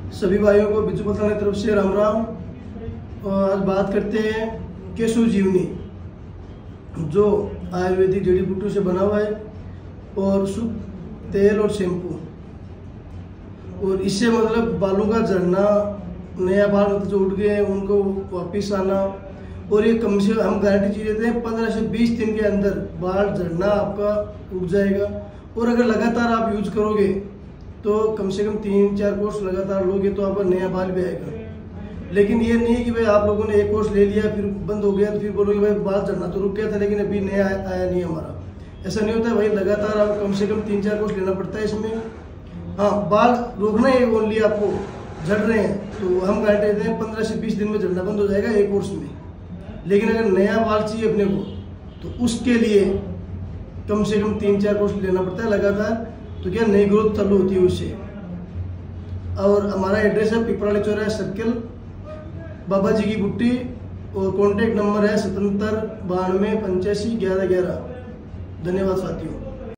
सभी भाइयों को बिजू पता की तरफ से राम राम। और आज बात करते हैं केशव जीवनी, जो आयुर्वेदिक जड़ी बूटियों से बना हुआ है और शुद्ध तेल और शैम्पू। और इससे मतलब बालों का झड़ना, नया बाल मतलब जो उठ गए हैं उनको वापस आना, और ये कम से हम गारंटी चीज देते हैं 15 से 20 दिन के अंदर बाल झड़ना आपका उठ जाएगा। और अगर लगातार आप यूज करोगे तो कम से कम 3-4 कोर्स लगातार लोगे तो आपका नया बाल भी आएगा। लेकिन ये नहीं है कि भाई आप लोगों ने एक कोर्स ले लिया फिर बंद हो गया तो फिर बोलोगे भाई बाल झड़ना तो रुक गया था लेकिन अभी नया आया नहीं हमारा। ऐसा नहीं होता है भाई, लगातार आप कम से कम 3-4 कोर्स लेना पड़ता है इसमें। हाँ, बाल रोकना है ओनली, आपको झड़ रहे हैं तो हम गारंटी देते हैं 15 से 20 दिन में झड़ना बंद हो जाएगा एक कोर्स में। लेकिन अगर नया बाल चाहिए अपने को तो उसके लिए कम से कम 3-4 कोर्स लेना पड़ता है लगातार, तो क्या नई ग्रोथ चालू होती है उससे। और हमारा एड्रेस है पिपराली चौराहा सर्किल, बाबा जी की बुट्टी, और कॉन्टैक्ट नंबर है 77 92 85 11 11। धन्यवाद साथियों।